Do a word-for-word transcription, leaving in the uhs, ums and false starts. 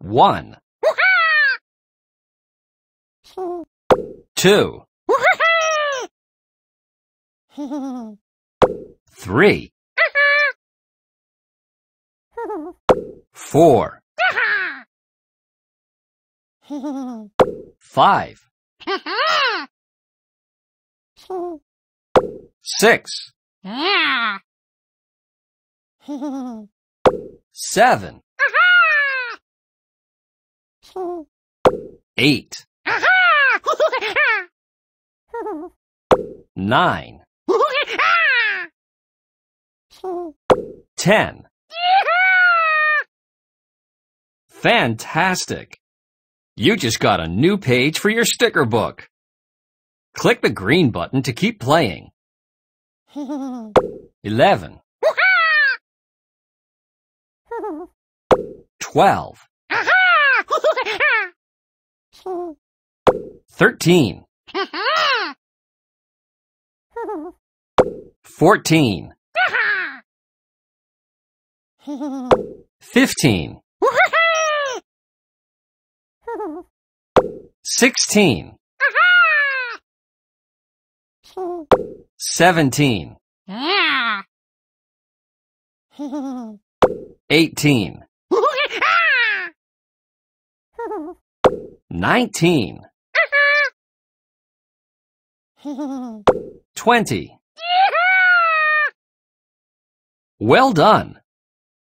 One. Two. Three. Four. Five. Six. Seven. Eight. Nine. Ten. Fantastic! You just got a new page for your sticker book. Click the green button to keep playing. Eleven. Twelve. Thirteen. Fourteen. Fifteen. Sixteen. Seventeen. Eighteen. Nineteen. Twenty. Well done!